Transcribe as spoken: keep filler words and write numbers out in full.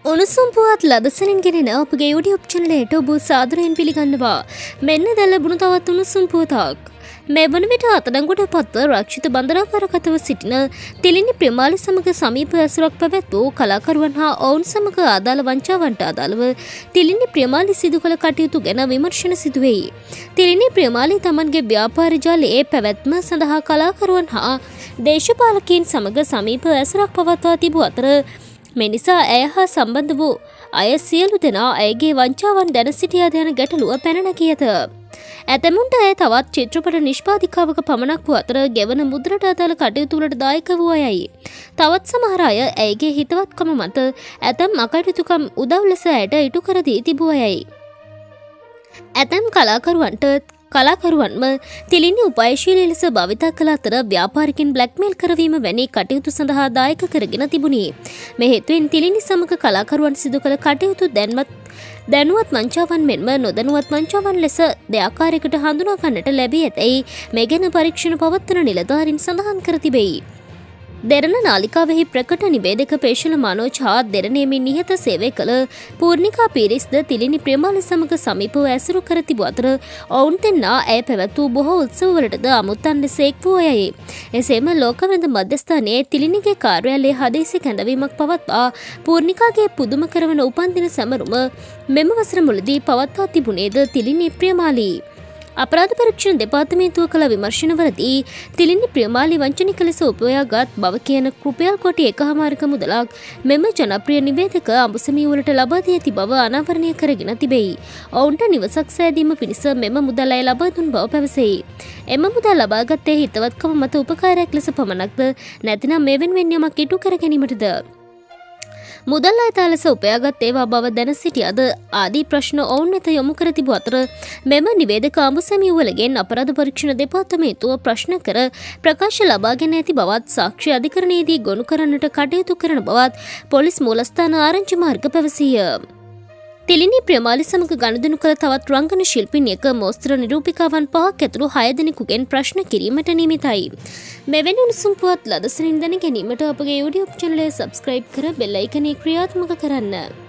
උණුසුම් පුවත් ලදසනින් ගෙනෙන අපගේ YouTube channelයට ඔබ සාදරයෙන් පිළිගන්නවා. මෙන්න දැන් ලැබුණු තවත් උණුසුම් පුවතක්. මේ වන විට අත්අඩංගුවට පත්ව රක්ෂිත බන්ධනාගාරගතව සිටින තිලිනි ප්‍රේමාලි සමග සමීප ඇසුරක් පැවැත් වූ කලාකරුවන් හා ඔවුන් සමග අදාළ වංචාවන්ට අදාළව තිලිනි ප්‍රේමාලි සිදු කළ කටයුතු ගැන විමර්ශන සිදුවෙයි. තිලිනි ප්‍රේමාලි තමන්ගේ ව්‍යාපාර ජාලයේ පැවැත්ම සඳහා කලාකරුවන් හා දේශපාලකයන් සමග සමීප ඇසුරක් පවත්වා තිබූ අතර මේ නිසා ඇය හා සම්බන්ධ වූ අය සියලු දෙනා ඇයගේ වංචාවන් දැන සිටියාද යන ගැටලුව පැන නැගියත. ඇතැමුන්ට ඇය තවත් චිත්‍රපට නිෂ්පාදිකාවක පමණක් වූ අතර ගෙවන මුද්‍රට අදාළ කටයුතු වලට දායක වූ අයයි. තවත් සමහර අය ඇයගේ හිතවත්කම මත ඇතැම් අකටයුතුකම් උදව් ලෙස ඇයට ඉටු කර දී තිබූ අයයි. ඇතැම් කලාකරුවන්ට කලාකරුවන්ම තිලිනි උපායශීලී ලෙස භාවිතා කළ අතර ව්‍යාපාරිකයන් බ්ලැක්මේල් කරවීම වැනි කටයුතු සඳහා දායක කරගෙන තිබුණි. මේ හේතුවෙන් තිලිනි සමග කලාකරුවන් සිදු කළ කටයුතු දැන්වත් දැනුවත් වංචාවන් මෙන්ම නොදැනුවත් වංචාවන් ලෙස දෙආකාරයකට හඳුනා ගන්නට ලැබී ඇතැයි මේ ගැන පරීක්ෂණ පවත්වන නිලධාරීන් සඳහන් කර තිබෙයි. දෙරණ නාලිකාවෙහි ප්‍රකට නිවේදක පේශල මනෝජ් හා දෙරණේමින් නිහත සේවය කළ පූර්ණිකා පීරිස්ද තිලිනි ප්‍රේමාලි සමග සමීපව ඇසුරු කර තිබූ අතර ඔවුන් දෙන්නා ඇය පැවැත් වූ බොහෝ උත්සවවලටද අමුත්තන් ලෙස එක් වූ අයයි. එසේම ලෝකවැඳ මධ්‍යස්ථානයේ තිලිනිගේ කාර්යාලයේ හදිසි කැඳවීමක් පවත්වා පූර්ණිකාගේ පුදුම කරවන උපන්දින සැමරුම මෙම වසර මුලදී පවත්වා තිබුණේද තිලිනි ප්‍රේමාලි. අපරාධ පරීක්ෂණ දෙපාර්තමේන්තුව කළ විමර්ශනවලදී තිලිනි ප්‍රේමාලි වංචනික ලෙස උපයාගත් බව කියන රුපියල් කොටි එකහමාරක මුදලක් මෙම ජනප්‍රිය නිවේදක අඹුසැමිය වලට ලබා දී ඇති බව අනාවරණය කරගෙන තිබෙයි. ඔවුන්ට නිවසක් සෑදීම පිණිස මෙම මුදල් අය ලබා දුන් බව පැවසෙයි. එම මුදල් ලබාගත්තේ හිතවත්කම මත උපකාරයක් ලෙස පමණක්ද නැතිනම් මේ වෙනුවෙන් යමක් ඉටු කර ගැනීමටද? මුදල් අයථා ලෙස උපයාගත් ඒවා බව දැන සිටියද ආදී ප්‍රශ්න ඔවුන් වෙත යොමු කර තිබූ අතර මෙම නිවේදක අඹුසැමියවලගෙන් අපරාධ පරීක්ෂණ දෙපාර්තමේන්තුව ප්‍රශ්න කර ප්‍රකාශ ලබාගෙන ඇති බවත් සාක්ෂි අධිකරණයේදී ගොනු කරන්නට කටයුතු කරන බවත් පොලිස් මූලස්ථාන ආරංචි මාර්ග පැවසිය. තිලිනි ප්‍රේමාලි සමග ගනුදෙනු කළ තවත් රංගන ශිල්පිනියක මෝස්තර නිරූපිකාවන් පහක් ඇතුළු හය දෙනෙකුගෙන් ප්‍රශ්න කිරීමට නියමිතයි. මෙවැනි උණුසුම් පුවත් ලදසනින් දැන ගැනීමට අපගේ YouTube channel එක subscribe කර bell icon එක ක්‍රියාත්මක කරන්න.